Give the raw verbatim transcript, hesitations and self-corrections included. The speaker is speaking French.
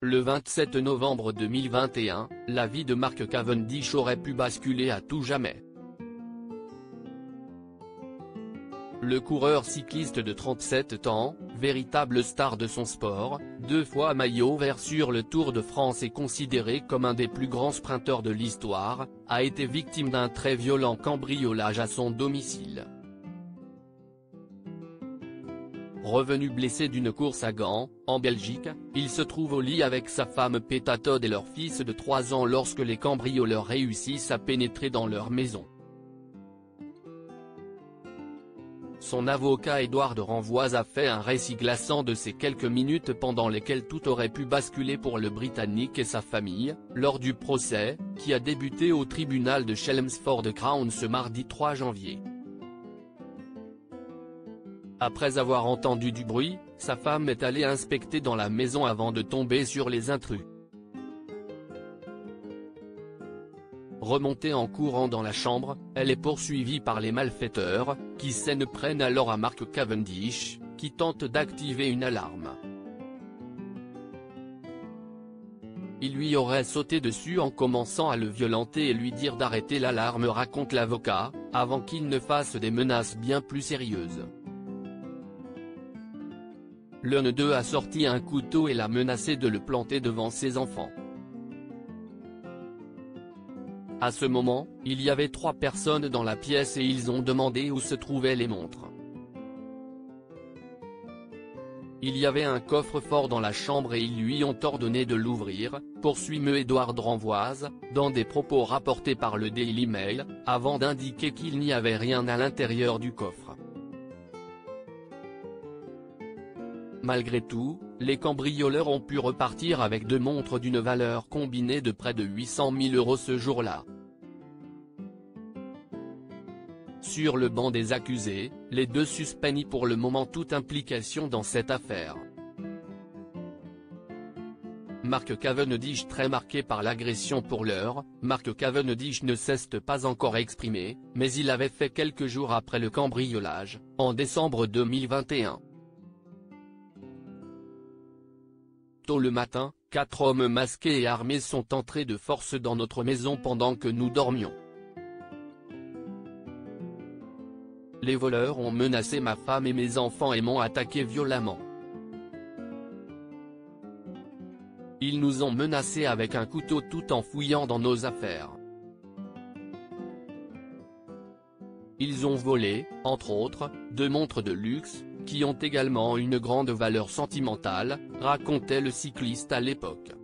Le vingt-sept novembre deux mille vingt et un, la vie de Mark Cavendish aurait pu basculer à tout jamais. Le coureur cycliste de trente-sept ans, véritable star de son sport, deux fois maillot vert sur le Tour de France et considéré comme un des plus grands sprinteurs de l'histoire, a été victime d'un très violent cambriolage à son domicile. Revenu blessé d'une course à Gand, en Belgique, il se trouve au lit avec sa femme Peta Todd et leur fils de trois ans lorsque les cambrioleurs réussissent à pénétrer dans leur maison. Son avocat Édouard de Renvoise a fait un récit glaçant de ces quelques minutes pendant lesquelles tout aurait pu basculer pour le Britannique et sa famille, lors du procès, qui a débuté au tribunal de Chelmsford Crown ce mardi trois janvier. Après avoir entendu du bruit, sa femme est allée inspecter dans la maison avant de tomber sur les intrus. Remontée en courant dans la chambre, elle est poursuivie par les malfaiteurs, qui s'en prennent alors à Mark Cavendish, qui tente d'activer une alarme. Il lui aurait sauté dessus en commençant à le violenter et lui dire d'arrêter l'alarme, raconte l'avocat, avant qu'il ne fasse des menaces bien plus sérieuses. L'un d'eux a sorti un couteau et l'a menacé de le planter devant ses enfants. À ce moment, il y avait trois personnes dans la pièce et ils ont demandé où se trouvaient les montres. Il y avait un coffre-fort dans la chambre et ils lui ont ordonné de l'ouvrir, poursuit M. Édouard de Renvoise, dans des propos rapportés par le Daily Mail, avant d'indiquer qu'il n'y avait rien à l'intérieur du coffre. Malgré tout, les cambrioleurs ont pu repartir avec deux montres d'une valeur combinée de près de huit cent mille euros ce jour-là. Sur le banc des accusés, les deux suspects nient pour le moment toute implication dans cette affaire. Mark Cavendish, très marqué par l'agression pour l'heure, Mark Cavendish ne s'est pas encore exprimé, mais il avait fait quelques jours après le cambriolage, en décembre deux mille vingt et un. Tôt le matin, quatre hommes masqués et armés sont entrés de force dans notre maison pendant que nous dormions. Les voleurs ont menacé ma femme et mes enfants et m'ont attaqué violemment. Ils nous ont menacés avec un couteau tout en fouillant dans nos affaires. Ils ont volé, entre autres, deux montres de luxe, qui ont également une grande valeur sentimentale, racontait le cycliste à l'époque.